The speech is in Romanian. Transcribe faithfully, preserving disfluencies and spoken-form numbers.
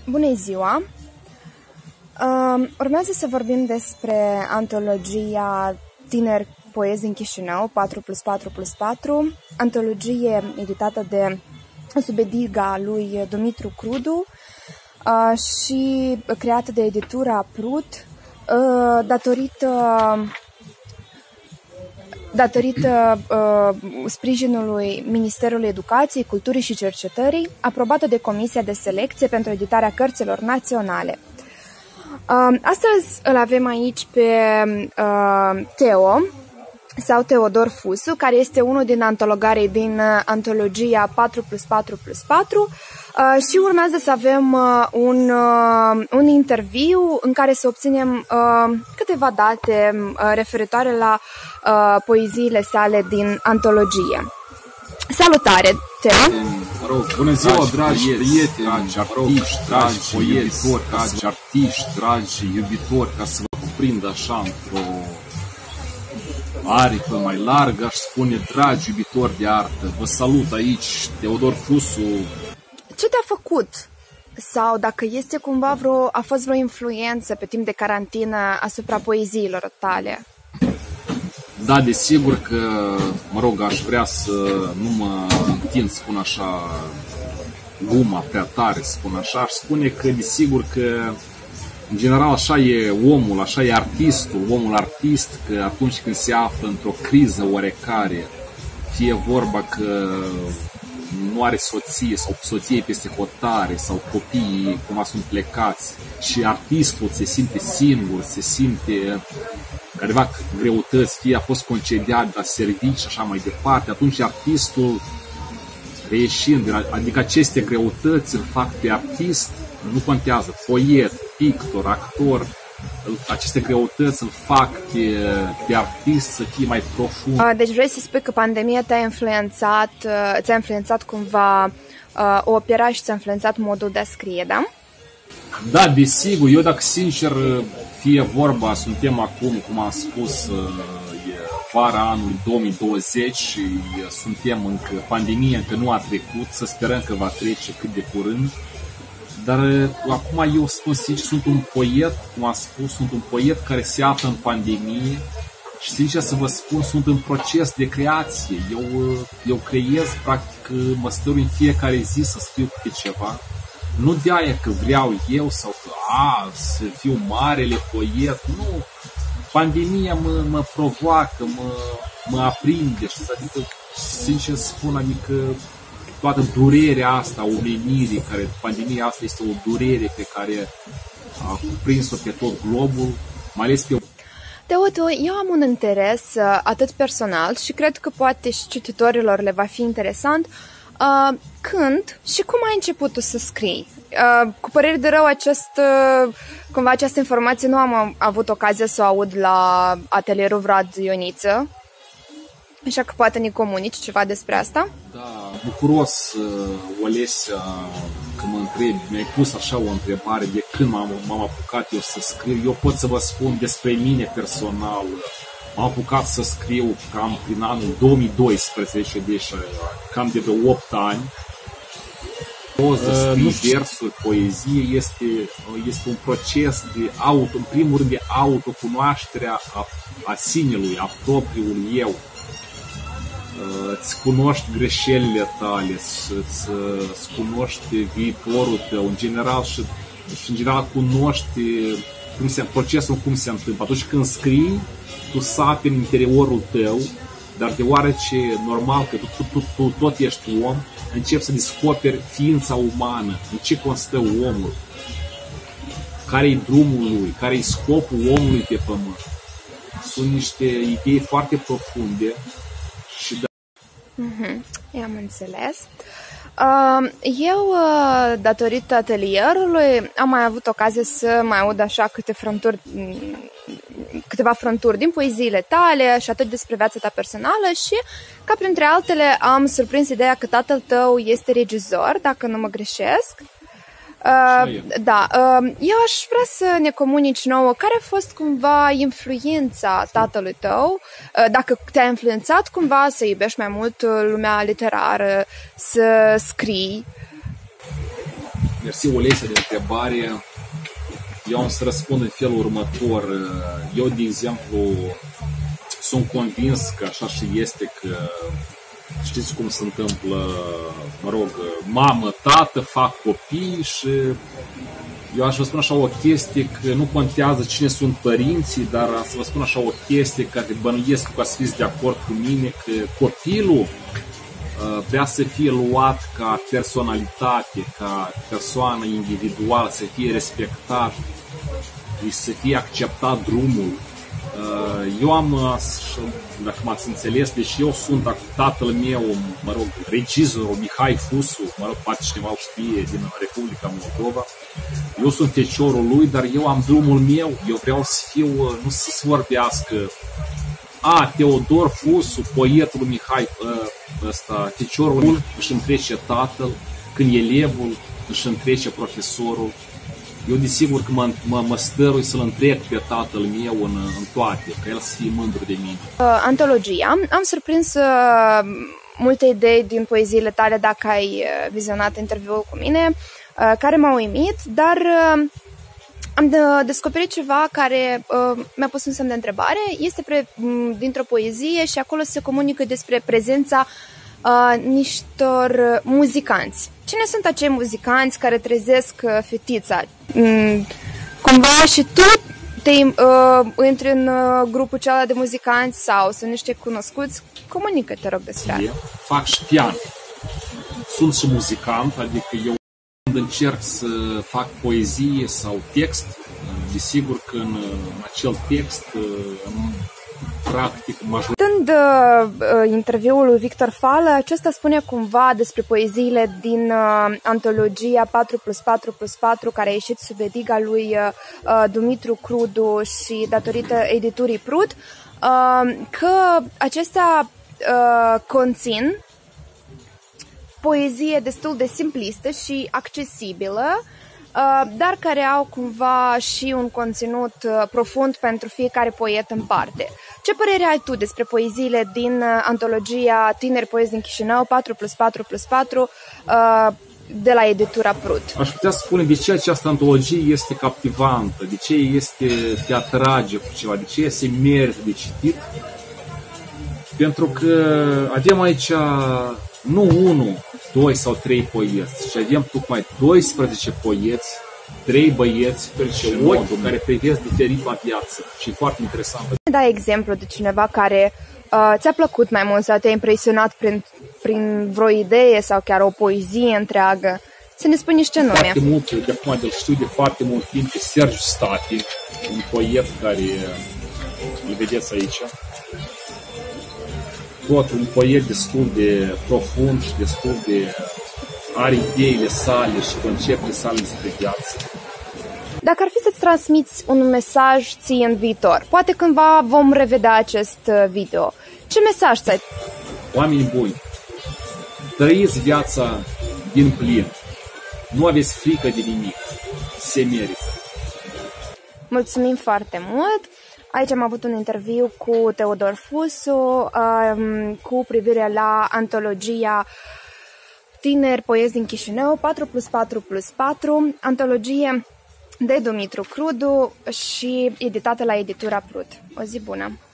Bună ziua! Uh, urmează să vorbim despre antologia Tineri Poezi din Chișinău, patru plus patru plus patru, antologie editată de sub ediga lui Dumitru Crudu uh, și creată de editura Prut, uh, datorită datorită uh, sprijinului Ministerului Educației, Culturii și Cercetării, aprobată de Comisia de Selecție pentru editarea cărților naționale. Uh, astăzi îl avem aici pe uh, Teo, sau Teodor Fusu, care este unul din antologarii din uh, antologia patru plus patru plus patru uh, și urmează să avem uh, un, uh, un interviu în care să obținem uh, câteva date uh, referitoare la uh, poeziile sale din antologie. Salutare, Teo! Mă rog, bună ziua, dragi prieteni, dragi artiști, dragi poeți, dragi artiști, dragi iubitori, ca să vă cuprind așa într-o aripă mai largă, aș spune, dragi iubitori de artă, vă salut aici, Teodor Fusu. Ce te-a făcut? Sau dacă este cumva vreo, a fost vreo influență pe timp de carantină asupra poeziilor tale? Da, desigur că, mă rog, aș vrea să nu mă întind, spun așa, guma prea tare, spun așa, aș spune că, desigur că, în general, așa e omul, așa e artistul, omul artist, că atunci când se află într-o criză oarecare, fie vorba că nu are soție sau soție peste hotare sau copiii cumva sunt plecați și artistul se simte singur, se simte careva greutăți, fie a fost concediat la servici și așa mai departe, atunci artistul reieșind, adică aceste greutăți îl fac pe artist, nu contează, poet, pictor, actor, aceste greutăți îl fac pe, pe artist să fie mai profund. Deci vrei să spui că pandemia te-a influențat, ți-a influențat cumva opera și ți-a influențat modul de a scrie, da? Da, desigur, eu dacă sincer, fie vorba, suntem acum, cum am spus, e vara anului două mii douăzeci și suntem încă, pandemia încă nu a trecut, să sperăm că va trece cât de curând. Dar acum eu spun sincer, sunt un poet, cum am spus, sunt un poet care se află în pandemie și sincer să vă spun, sunt în proces de creație. Eu, eu creez, practic, mă stărui în fiecare zi să scriu câte ceva. Nu de aia că vreau eu sau că a, să fiu marele poet, nu. Pandemia mă, mă provoacă, mă, mă aprinde și adică, sincer să spun, adică toată durerea asta, omenirii, care pandemia asta este o durere pe care a cuprins-o pe tot globul, mai ales pe... Teo, eu am un interes atât personal și cred că poate și cititorilor le va fi interesant. Uh, când și cum ai început tu să scrii? Uh, cu părere de rău, acest, uh, cumva această informație nu am avut ocazia să o aud la atelierul Vlad Ioniță, așa că poate ne comunici ceva despre asta? Da, bucuros, Olesia, că mă întrebi, mi-ai pus așa o întrebare de când m-am, m-am apucat eu să scriu. Eu pot să vă spun despre mine personal. M-am apucat să scriu cam prin anul două mii doisprezece, deci cam de vreo opt ani. Poză, scrii versuri, poezie, este, este un proces de auto, în primul rând de autocunoașterea a, a sinelui, a propriului eu. Îți cunoști greșelile tale, îți, îți cunoști viitorul tău, în general și, și în general cunoști cum se, procesul cum se întâmplă. Atunci când scrii, tu sapi în interiorul tău, dar deoarece normal că tu, tu, tu, tu tot ești om, începi să descoperi ființa umană, în ce constă omul, care-i drumul lui, care-i scopul omului pe pământ. Sunt niște idei foarte profunde și da. Mm-hmm. I-am înțeles. Eu, datorită atelierului, am mai avut ocazie să mai aud așa câte frânturi, câteva frânturi din poeziile tale și atât despre viața ta personală și, ca printre altele, am surprins ideea că tatăl tău este regizor, dacă nu mă greșesc. Uh, da, uh, eu aș vrea să ne comunici nouă care a fost cumva influența tatălui tău, uh, dacă te-a influențat cumva să iubești mai mult lumea literară, să scrii. Mersi, Olese, de întrebare. Eu am să răspund în felul următor. Eu, de exemplu, sunt convins că așa și este, că știți cum se întâmplă, mă rog, mamă, tată, fac copii și eu aș vă spun așa o chestie, că nu contează cine sunt părinții, dar să vă spun așa o chestie care bănuiesc că ați fiți de acord cu mine, că copilul vrea să fie luat ca personalitate, ca persoană individuală, să fie respectat și să fie acceptat drumul. Eu am, dacă m-ați înțeles, deci eu sunt tatăl meu, mă rog, regizorul Mihai Fusu, mă rog, poate cineva o știe, din Republica Moldova. Eu sunt feciorul lui, dar eu am drumul meu, eu vreau să fiu, nu să se vorbească, a, Teodor Fusu, poetul Mihai, ăsta, feciorul își întrece tatăl, când elevul își întrece profesorul. Eu desigur că mă, mă, mă stărui să-l întrec pe tatăl meu în, în toate, că el să fie mândru de mine. Uh, antologia. Am surprins uh, multe idei din poeziile tale dacă ai uh, vizionat interviul cu mine, uh, care m-au uimit, dar uh, am de, descoperit ceva care uh, mi-a pus un semn de întrebare. Este pre, dintr-o poezie și acolo se comunică despre prezența uh, niștor muzicanți. Cine sunt acei muzicanți care trezesc uh, fetița? Mm, cumva și tu te uh, intri în uh, grupul celălalt de muzicanți sau sunt niște cunoscuți? Comunică, te rog, despre asta. Fac și pian. Sunt și muzicant, adică eu când încerc să fac poezie sau text, desigur că în, în acel text practic major. Dând uh, interviul lui Victor Fală, acesta spune cumva despre poeziile din uh, antologia patru plus patru plus patru, care a ieșit sub ediga lui uh, Dumitru Crudu și datorită editurii Prut, uh, că acestea uh, conțin poezie destul de simplistă și accesibilă, dar care au cumva și un conținut profund pentru fiecare poet în parte. Ce părere ai tu despre poeziile din antologia Tineri Poezi din Chișinău patru plus patru plus patru de la editura Prut? Aș putea spune de ce această antologie este captivantă, de ce este, te atrage cu ceva, de ce se merită de citit. Pentru că avem aici nu unul, doi sau trei poeți, și avem tocmai doisprezece poeți, trei băieți și ochi care privesc diferit la viață și e foarte interesant. Dai exemplu de cineva care uh, ți-a plăcut mai mult sau te-a impresionat prin, prin vreo idee sau chiar o poezie întreagă? Să ne spui niște nume. Foarte mult, de acum de știu de foarte mult timp, pe Sergiu Stati, un poet care îl vedeți aici. Tot un poet destul de profund și destul de are ideile sale și conceptele sale despre viață. Dacă ar fi să-ți transmiți un mesaj ție în viitor, poate cândva vom revedea acest video, ce mesaj ți-ai? Oamenii buni, trăiți viața din plin, nu aveți frică de nimic, se merită. Mulțumim foarte mult! Aici am avut un interviu cu Teodor Fusu um, cu privire la antologia Tineri Poezi din Chișinău patru plus patru plus patru, antologie de Dumitru Crudu și editată la editura Prut. O zi bună!